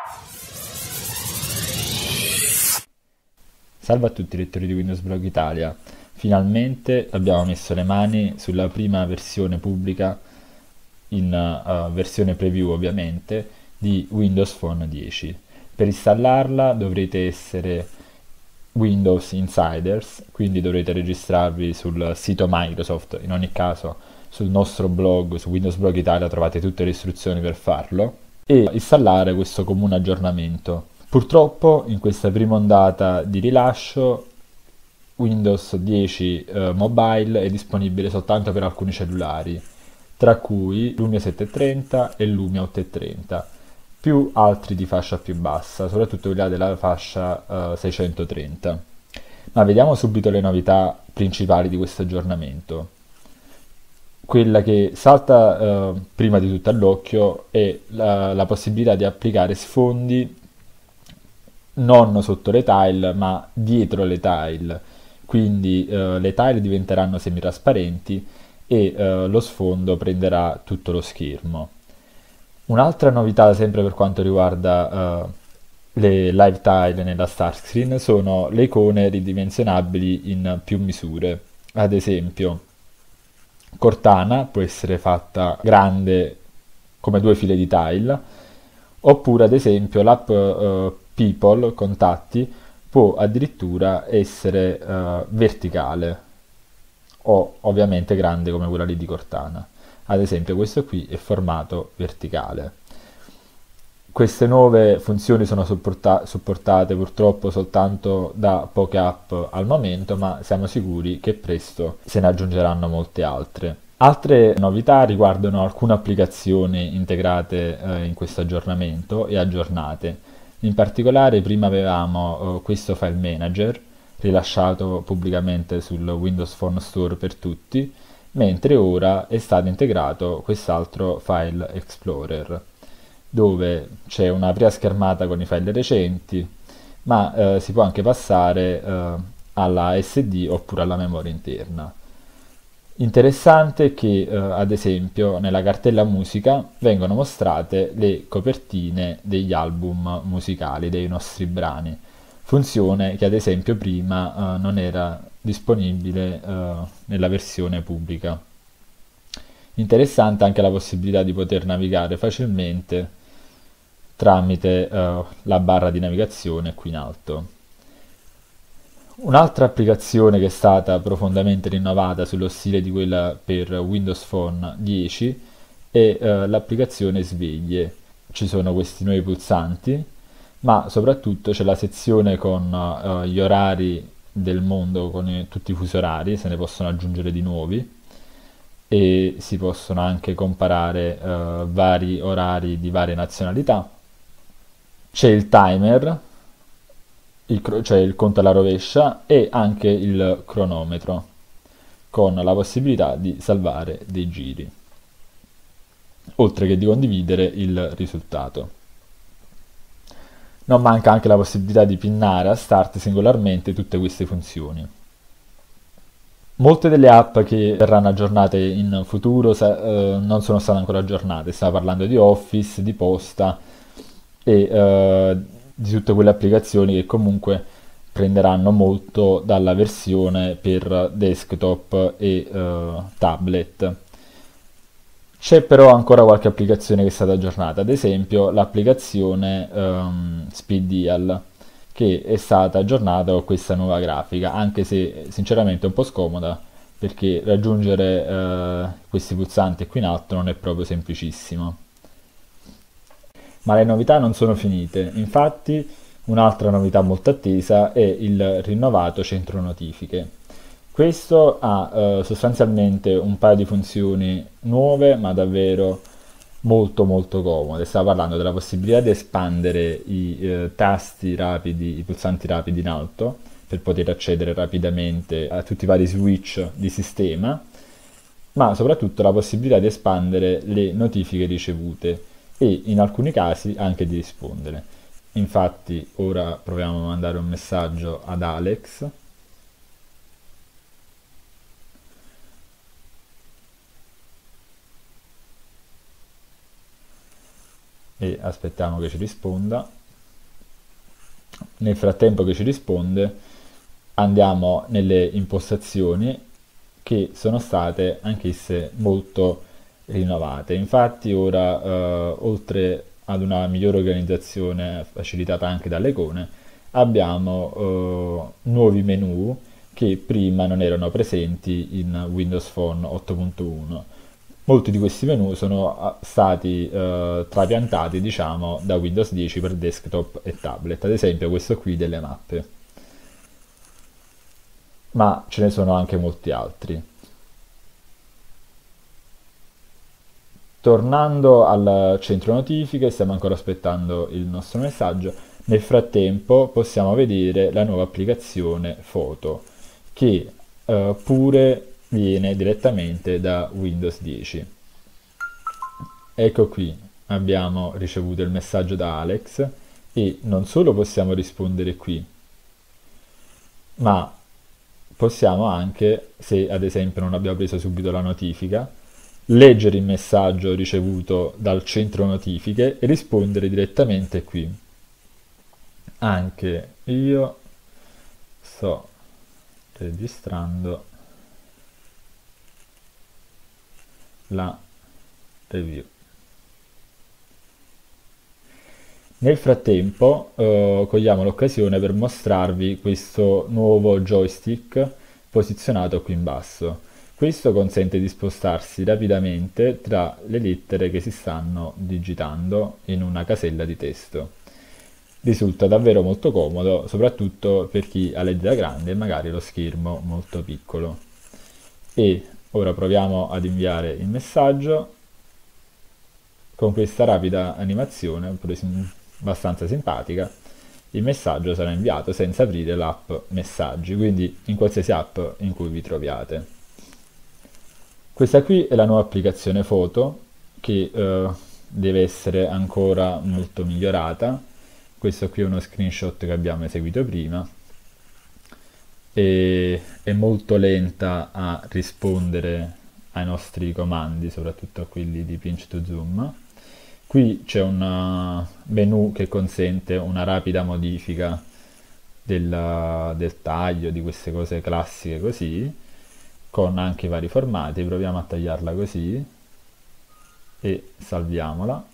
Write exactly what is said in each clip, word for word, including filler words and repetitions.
Salve a tutti lettori di Windows Blog Italia, finalmente abbiamo messo le mani sulla prima versione pubblica, in uh, versione preview ovviamente, di Windows Phone dieci. Per installarla dovrete essere Windows Insiders, quindi dovrete registrarvi sul sito Microsoft. In ogni caso sul nostro blog, su Windows Blog Italia, trovate tutte le istruzioni per farlo e installare questo comune aggiornamento. Purtroppo in questa prima ondata di rilascio Windows dieci eh, Mobile è disponibile soltanto per alcuni cellulari, tra cui Lumia settecentotrenta e Lumia ottocentotrenta, più altri di fascia più bassa, soprattutto quelli della fascia eh, seicentotrenta. Ma vediamo subito le novità principali di questo aggiornamento. Quella che salta eh, prima di tutto all'occhio è la, la possibilità di applicare sfondi non sotto le tile ma dietro le tile, quindi eh, le tile diventeranno semitrasparenti e eh, lo sfondo prenderà tutto lo schermo. Un'altra novità sempre per quanto riguarda eh, le live tile nella start screen sono le icone ridimensionabili in più misure. Ad esempio Cortana può essere fatta grande come due file di tile, oppure ad esempio l'app eh, People, contatti, può addirittura essere eh, verticale o ovviamente grande come quella lì di Cortana. Ad esempio questo qui è formato verticale. Queste nuove funzioni sono supporta- supportate purtroppo soltanto da poche app al momento, ma siamo sicuri che presto se ne aggiungeranno molte altre. Altre novità riguardano alcune applicazioni integrate eh, in questo aggiornamento e aggiornate. In particolare prima avevamo eh, questo file manager rilasciato pubblicamente sul Windows Phone Store per tutti, mentre ora è stato integrato quest'altro file explorer, dove c'è una prima schermata con i file recenti, ma eh, si può anche passare eh, alla S D oppure alla memoria interna. Interessante è che, eh, ad esempio, nella cartella musica vengono mostrate le copertine degli album musicali dei nostri brani, funzione che ad esempio prima eh, non era disponibile eh, nella versione pubblica. Interessante anche la possibilità di poter navigare facilmente tramite eh, la barra di navigazione qui in alto. Un'altra applicazione che è stata profondamente rinnovata sullo stile di quella per Windows Phone dieci è eh, l'applicazione Sveglie. Ci sono questi nuovi pulsanti, ma soprattutto c'è la sezione con eh, gli orari del mondo, con i- tutti i fusi orari, se ne possono aggiungere di nuovi e si possono anche comparare eh, vari orari di varie nazionalità. C'è il timer, il cro- cioè il conto alla rovescia e anche il cronometro, con la possibilità di salvare dei giri, oltre che di condividere il risultato. Non manca anche la possibilità di pinnare a start singolarmente tutte queste funzioni. Molte delle app che verranno aggiornate in futuro sa- eh, non sono state ancora aggiornate, stiamo parlando di Office, di Posta e eh, di tutte quelle applicazioni che comunque prenderanno molto dalla versione per desktop e eh, tablet. C'è però ancora qualche applicazione che è stata aggiornata, ad esempio l'applicazione ehm, SpeedDial, che è stata aggiornata con questa nuova grafica, anche se sinceramente è un po' scomoda, perché raggiungere eh, questi pulsanti qui in alto non è proprio semplicissimo. Ma le novità non sono finite, infatti un'altra novità molto attesa è il rinnovato centro notifiche. Questo ha eh, sostanzialmente un paio di funzioni nuove, ma davvero molto molto comode. Stavo parlando della possibilità di espandere i eh, tasti rapidi, i pulsanti rapidi in alto, per poter accedere rapidamente a tutti i vari switch di sistema, ma soprattutto la possibilità di espandere le notifiche ricevute e in alcuni casi anche di rispondere. Infatti ora proviamo a mandare un messaggio ad Alex. e aspettiamo che ci risponda. Nel frattempo che ci risponde andiamo nelle impostazioni che sono state anch'esse molto rinnovate. Infatti ora, eh, oltre ad una migliore organizzazione facilitata anche dalle icone, abbiamo eh, nuovi menu che prima non erano presenti in Windows Phone otto punto uno. Molti di questi menu sono ah, stati eh, trapiantati, diciamo, da Windows dieci per desktop e tablet, ad esempio questo qui delle mappe, ma ce ne sono anche molti altri. Tornando al centro notifiche, stiamo ancora aspettando il nostro messaggio. Nel frattempo possiamo vedere la nuova applicazione Foto, che eh, pure viene direttamente da Windows dieci. Ecco qui, abbiamo ricevuto il messaggio da Alex e non solo possiamo rispondere qui, ma possiamo anche, se ad esempio non abbiamo preso subito la notifica, leggere il messaggio ricevuto dal centro notifiche e rispondere direttamente qui. Anche io sto registrando la review. Nel frattempo eh, cogliamo l'occasione per mostrarvi questo nuovo joystick posizionato qui in basso. Questo consente di spostarsi rapidamente tra le lettere che si stanno digitando in una casella di testo. Risulta davvero molto comodo, soprattutto per chi ha le dita grandi e magari lo schermo molto piccolo. E ora proviamo ad inviare il messaggio con questa rapida animazione, abbastanza simpatica. Il messaggio sarà inviato senza aprire l'app Messaggi, quindi in qualsiasi app in cui vi troviate. Questa qui è la nuova applicazione Foto che eh, deve essere ancora molto migliorata. Questo qui è uno screenshot che abbiamo eseguito prima. E è molto lenta a rispondere ai nostri comandi, soprattutto a quelli di pinch to zoom. Qui c'è un uh, menu che consente una rapida modifica del, del taglio, di queste cose classiche così, con anche i vari formati. Proviamo a tagliarla così e salviamola.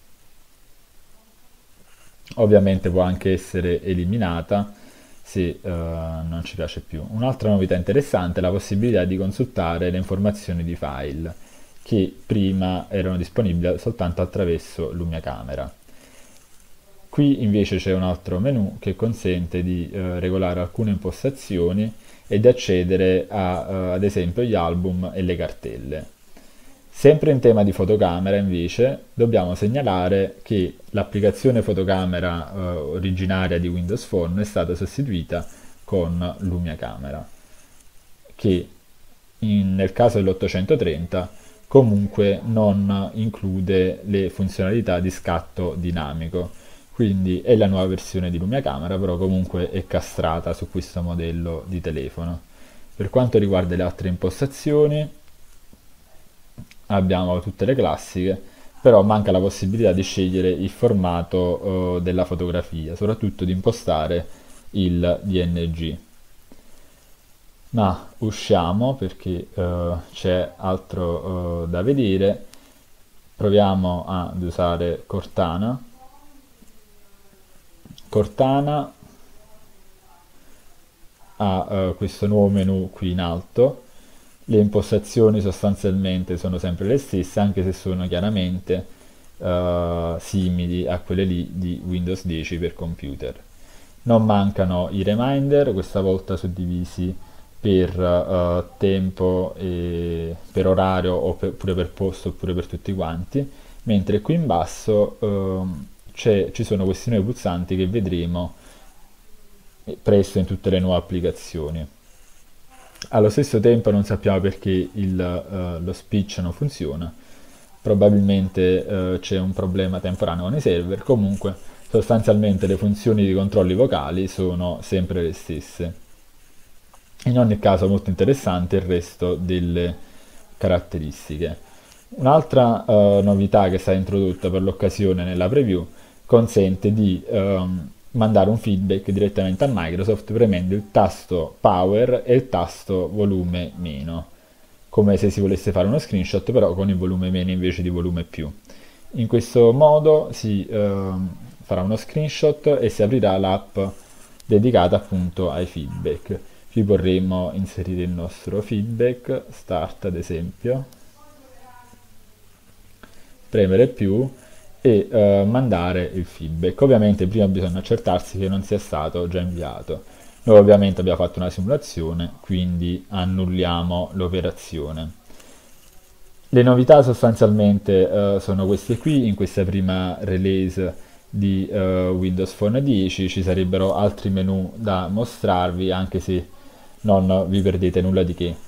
Ovviamente può anche essere eliminata se uh, non ci piace più. Un'altra novità interessante è la possibilità di consultare le informazioni di file che prima erano disponibili soltanto attraverso Lumia Camera. Qui invece c'è un altro menu che consente di uh, regolare alcune impostazioni e di accedere a, uh, ad esempio, gli album e le cartelle. Sempre in tema di fotocamera, invece, dobbiamo segnalare che l'applicazione fotocamera eh, originaria di Windows Phone è stata sostituita con Lumia Camera, che in, nel caso dell'ottocentotrenta comunque non include le funzionalità di scatto dinamico. Quindi è la nuova versione di Lumia Camera, però comunque è castrata su questo modello di telefono. Per quanto riguarda le altre impostazioni, abbiamo tutte le classiche, però manca la possibilità di scegliere il formato eh, della fotografia, soprattutto di impostare il D N G. Ma usciamo perché eh, c'è altro eh, da vedere. Proviamo ad usare Cortana. Cortana ha eh, questo nuovo menu qui in alto. Le impostazioni sostanzialmente sono sempre le stesse, anche se sono chiaramente uh, simili a quelle lì di Windows dieci per computer. Non mancano i reminder, questa volta suddivisi per uh, tempo, e per orario, oppure per posto, oppure per tutti quanti, mentre qui in basso uh, ci sono questi nuovi pulsanti che vedremo presto in tutte le nuove applicazioni. Allo stesso tempo non sappiamo perché il, uh, lo speech non funziona, probabilmente uh, c'è un problema temporaneo con i server. Comunque sostanzialmente le funzioni di controlli vocali sono sempre le stesse. In ogni caso molto interessante il resto delle caratteristiche. Un'altra eh, novità che è stata introdotta per l'occasione nella preview consente di ehm, mandare un feedback direttamente a Microsoft premendo il tasto Power e il tasto Volume meno, come se si volesse fare uno screenshot però con il volume meno invece di volume più. In questo modo si ehm, farà uno screenshot e si aprirà l'app dedicata appunto ai feedback. Qui vorremmo inserire il nostro feedback, start ad esempio, premere più e eh, mandare il feedback. Ovviamente prima bisogna accertarsi che non sia stato già inviato. Noi ovviamente abbiamo fatto una simulazione, quindi annulliamo l'operazione. Le novità sostanzialmente eh, sono queste qui, in questa prima release di eh, Windows Phone dieci ci sarebbero altri menu da mostrarvi, anche se non vi perdete nulla di che.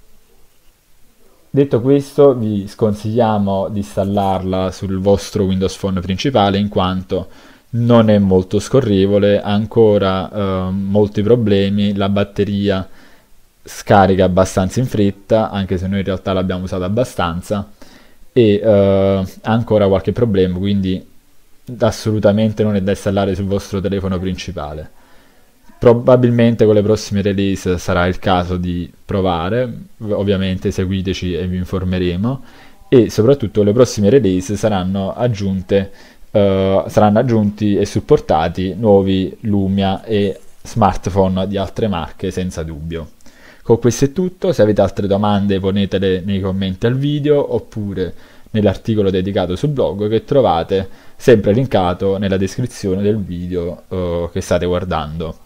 Detto questo, vi sconsigliamo di installarla sul vostro Windows Phone principale in quanto non è molto scorrevole, ha ancora eh, molti problemi, la batteria scarica abbastanza in fretta, anche se noi in realtà l'abbiamo usata abbastanza, e eh, ha ancora qualche problema, quindi assolutamente non è da installare sul vostro telefono principale. Probabilmente con le prossime release sarà il caso di provare, ovviamente seguiteci e vi informeremo, e soprattutto le prossime release saranno aggiunte, eh, saranno aggiunti e supportati nuovi Lumia e smartphone di altre marche senza dubbio. Con questo è tutto, se avete altre domande ponetele nei commenti al video oppure nell'articolo dedicato sul blog che trovate sempre linkato nella descrizione del video eh, che state guardando.